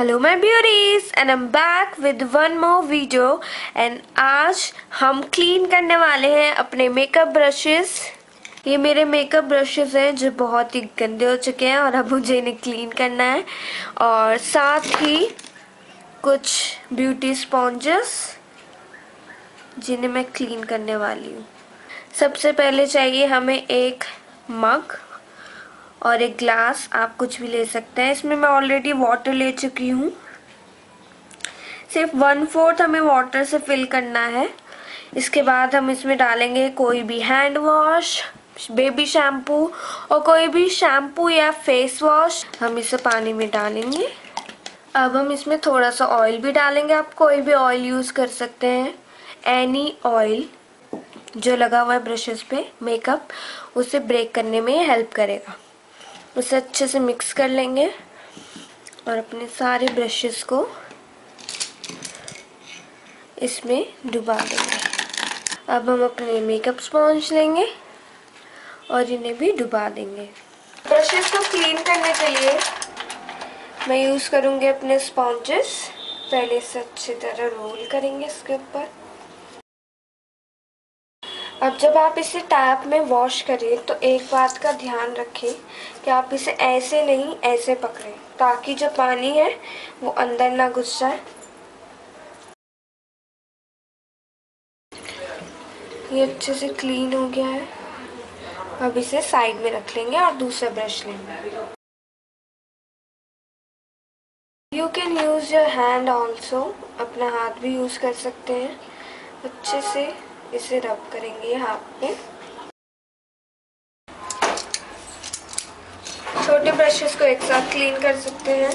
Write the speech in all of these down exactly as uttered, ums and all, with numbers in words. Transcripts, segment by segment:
Hello my beauties and I am back with one more video and आज हम clean करने वाले हैं अपने मेकअप ब्रशेस। ये मेरे मेकअप ब्रशेस हैं जो बहुत ही गंदे हो चुके हैं और अब मुझे इन्हें क्लीन करना है, और साथ ही कुछ ब्यूटी स्पॉन्जेस जिन्हें मैं क्लीन करने वाली हूँ। सबसे पहले चाहिए हमें एक मग और एक ग्लास, आप कुछ भी ले सकते हैं। इसमें मैं ऑलरेडी वाटर ले चुकी हूँ, सिर्फ वन फोर्थ हमें वाटर से फिल करना है। इसके बाद हम इसमें डालेंगे कोई भी हैंड वॉश, बेबी शैम्पू और कोई भी शैम्पू या फेस वॉश, हम इसे पानी में डालेंगे। अब हम इसमें थोड़ा सा ऑयल भी डालेंगे, आप कोई भी ऑयल यूज़ कर सकते हैं, एनी ऑयल जो लगा हुआ है ब्रशेस पे मेकअप उसे ब्रेक करने में हेल्प करेगा। उसे अच्छे से मिक्स कर लेंगे और अपने सारे ब्रशेस को इसमें डुबा देंगे। अब हम अपने मेकअप स्पॉन्ज लेंगे और इन्हें भी डुबा देंगे। ब्रशेस को क्लीन करने के लिए मैं यूज़ करूँगी अपने स्पॉन्जेस। पहले इसे अच्छी तरह रोल करेंगे इसके ऊपर। अब जब आप इसे टैप में वॉश करें तो एक बात का ध्यान रखें कि आप इसे ऐसे नहीं ऐसे पकड़ें, ताकि जो पानी है वो अंदर ना घुस जाए। ये अच्छे से क्लीन हो गया है। अब इसे साइड में रख लेंगे और दूसरा ब्रश लेंगे। You can use your hand also, अपना हाथ भी यूज़ कर सकते हैं। अच्छे से इसे रब करेंगे हाथ पे। छोटे ब्रशेस को एक साथ क्लीन कर सकते हैं।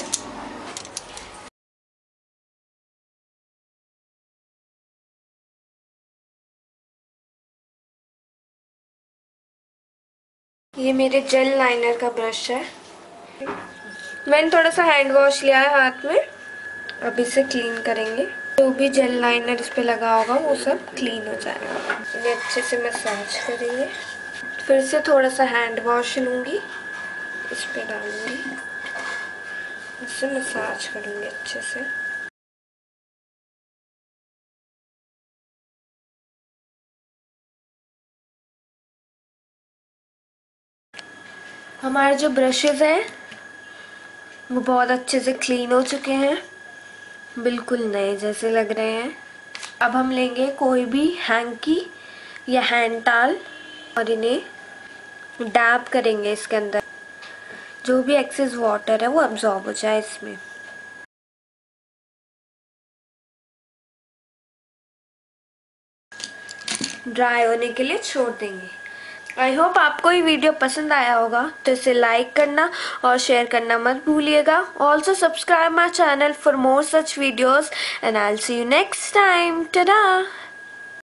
ये मेरे जेल लाइनर का ब्रश है। मैंने थोड़ा सा हैंड वॉश लिया है हाथ में। अब इसे क्लीन करेंगे, जो भी जेल लाइनर इस पे लगा होगा वो सब क्लीन हो जाएगा। इन्हें अच्छे से मसाज करेंगे। फिर से थोड़ा सा हैंड वॉश लूँगी, इस पे डालूंगी, इसे मसाज करूँगी अच्छे से। हमारे जो ब्रशेस हैं वो बहुत अच्छे से क्लीन हो चुके हैं, बिल्कुल नए जैसे लग रहे हैं। अब हम लेंगे कोई भी हैंकी या हैंड टाल और इन्हें डैब करेंगे इसके अंदर, जो भी एक्सेस वाटर है वो अब्जॉर्ब हो जाए इसमें। ड्राई होने के लिए छोड़ देंगे। आई होप आपको ये वीडियो पसंद आया होगा, तो इसे लाइक करना और शेयर करना मत भूलिएगा। Also subscribe my channel for more such videos and I will see you next time. Tata.